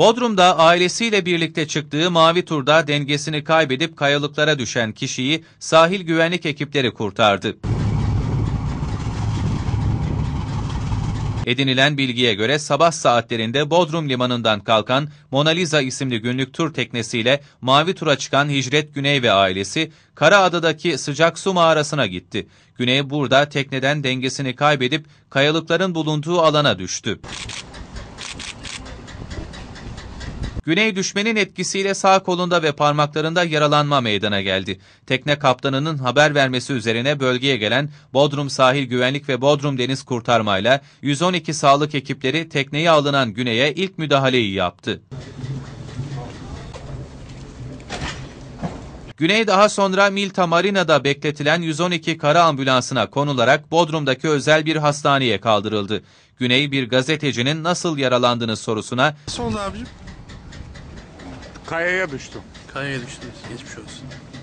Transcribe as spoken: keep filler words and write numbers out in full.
Bodrum'da ailesiyle birlikte çıktığı mavi turda dengesini kaybedip kayalıklara düşen kişiyi sahil güvenlik ekipleri kurtardı. Edinilen bilgiye göre sabah saatlerinde Bodrum limanından kalkan Mona Lisa isimli günlük tur teknesiyle mavi tura çıkan Hicret Güney ve ailesi Karaada'daki sıcak su mağarasına gitti. Güney burada tekneden dengesini kaybedip kayalıkların bulunduğu alana düştü. Güney düşmenin etkisiyle sağ kolunda ve parmaklarında yaralanma meydana geldi. Tekne kaptanının haber vermesi üzerine bölgeye gelen Bodrum Sahil Güvenlik ve Bodrum Deniz Kurtarmayla yüz on iki sağlık ekipleri tekneye alınan Güney'e ilk müdahaleyi yaptı. Güney daha sonra Milta Marina'da bekletilen yüz on iki kara ambulansına konularak Bodrum'daki özel bir hastaneye kaldırıldı. Güney bir gazetecinin nasıl yaralandığını sorusuna Nasıl oldu abicim? Kayaya düştüm. Kayaya düştünüz. Geçmiş olsun.